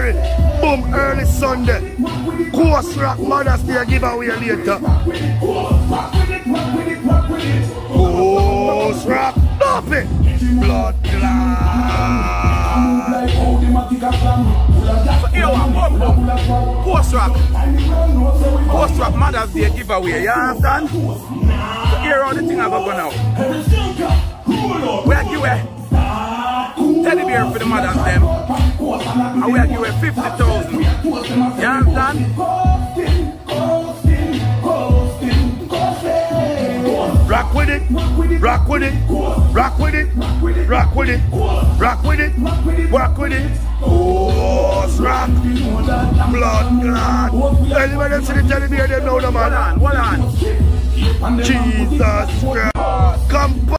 Campari. Boom, early Sunday. Coast Rock Mother's Day giveaway later. Coast Rock, stop it. Blood clot. So here one, Coast Rock. Coast Rock Mother's Day giveaway, you understand? So here all the things I go now. We are giving TeddyBear for the mothers them. And we are giving 50,000. You understand? Rock with it, rock with it, rock with it, rock with it, rock with it, rock with it. Coast Rock, blood clot. Anybody see the TeddyBear, they know the man. Hold on. Jesus Christ. Campari.